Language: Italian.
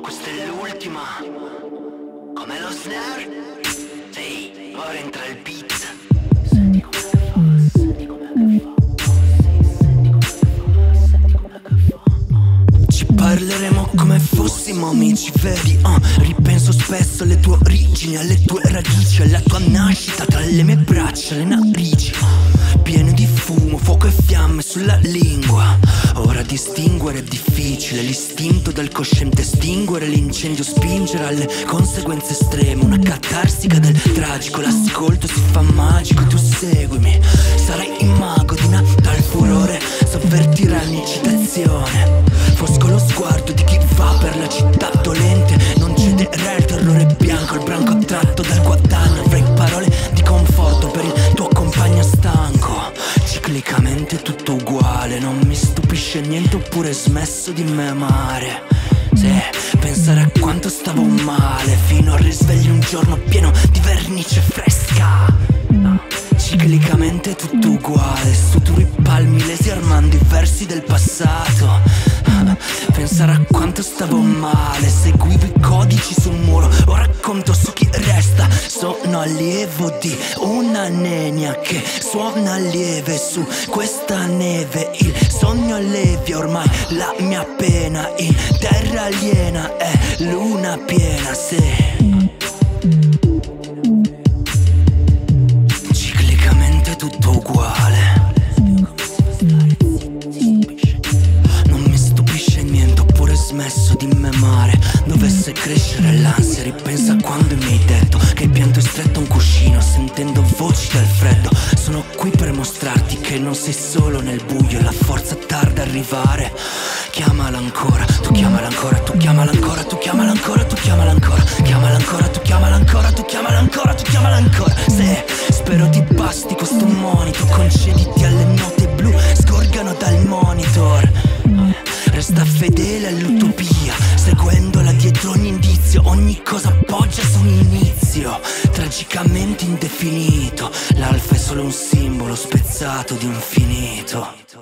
questa è l'ultima. Come lo snare? Sì, ora entra il beat. Senti come che fa, senti come che fa, senti come che fa. Ci parleremo come fossimo amici veri, ripenso spesso alle tue origini, alle tue radici, alla tua nascita tra le mie braccia, le narici piene di fumo, fuoco e fiamme sulla lingua. Ora distinguere è difficile, l'istinto dal cosciente estinguere, l'incendio spingere alle conseguenze estreme, una catarsica del tragico, l'ascolto si fa magico, tu seguimi, sarai il mago di una tal furore, sovvertirai l'incitazione, fosco lo sguardo di chi va per la città dolente, non cederai al terrore bianco, il branco attratto dal guadagno, avrai parole di conforto per il tuo compagno stanco, ciclicamente tutto uguale, non mi stupisce niente oppure smesso di me amare. Sì, pensare a quanto stavo male fino al risveglio un giorno pieno di vernice fresca. Ciclicamente tutto uguale, suturi palmi lesi armando i versi del passato. Pensare a quanto stavo male, seguivo i codici sul muro, ora conto su chi resta. Sono allievo di una nenia che suona lieve su questa neve. Il sogno allevia ormai la mia pena, in terra aliena è luna piena, sì. Ciclicamente tutto uguale, smesso di memare, dovesse crescere l'ansia, ripensa a quando mi hai detto che hai pianto stretto a un cuscino, sentendo voci dal freddo. Sono qui per mostrarti che non sei solo nel buio, la forza tarda a arrivare. Chiamala ancora, tu chiamala ancora, tu chiamala ancora, tu chiamala ancora, tu chiamala ancora, chiamala ancora, tu chiamala ancora, tu chiamala ancora, tu chiamala ancora. Se spero ti basti questo monito, concediti alle note blu, scorgano dal monitor. Resta fedele all'utopia, seguendola dietro ogni indizio, ogni cosa appoggia su un inizio tragicamente indefinito. L'alfa è solo un simbolo spezzato di infinito.